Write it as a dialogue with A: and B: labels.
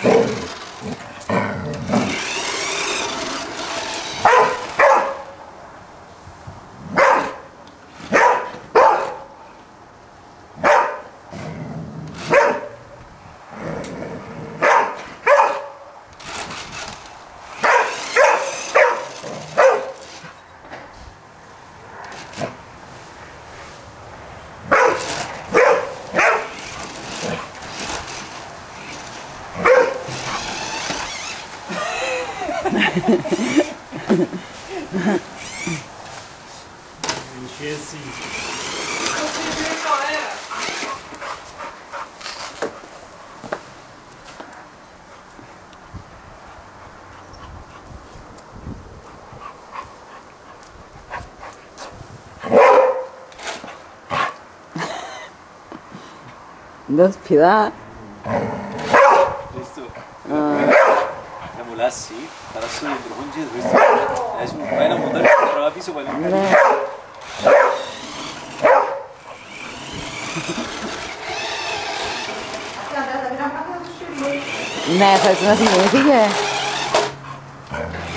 A: 你学习。
B: Dos piedad.
C: Visto? La mulá sí, para su hidrógeno, ¿visto? Es un buen motor que trabaja piso para
B: Ναι, θα ήθελα να σημειωθεί και...